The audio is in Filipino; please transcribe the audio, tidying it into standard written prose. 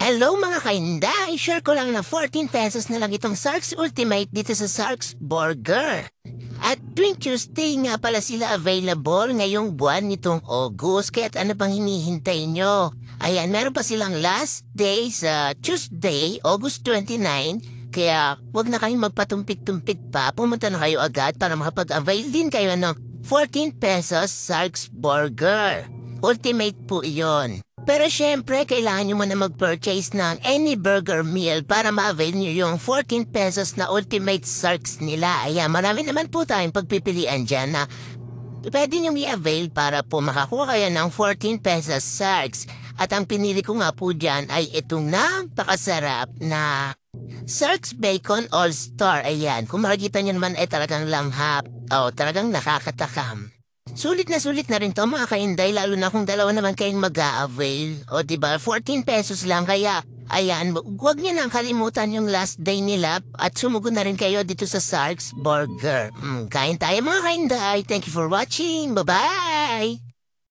Hello mga kainda! I-share ko lang na 14 pesos na lang itong Sarks Ultimate dito sa Sarks Burger. At tuwing Tuesday nga pala sila available ngayong buwan nitong August. Kaya't ano bang hinihintay nyo? Ayan, meron pa silang last day sa Tuesday, August 29. Kaya wag na kayong magpatumpik-tumpik pa. Pumunta na kayo agad para makapag-avail din kayo ng 14 pesos Sarks Burger. Ultimate po iyon. Pero syempre, kailangan nyo muna mag-purchase ng any burger meal para ma-avail nyo yung 14 pesos na ultimate Sarks nila. Ayan, marami naman po tayong pagpipilian dyan na pwede nyo i-avail para po makakuha kayo ng 14 pesos Sarks. At ang pinili ko nga po dyan ay itong napakasarap na Sarks Bacon All-Star. Ayan, kung makikita nyo naman ay talagang langhap o talagang nakakatakam. Sulit na rin to mga kainday, lalo na kung dalawa naman kayong mag-a-avail. O diba, 14 pesos lang kaya, ayan, huwag niyo nang kalimutan yung last day nila at sumugod na rin kayo dito sa Sarks Burger. Kain tayo mga kainday. Thank you for watching. Bye-bye!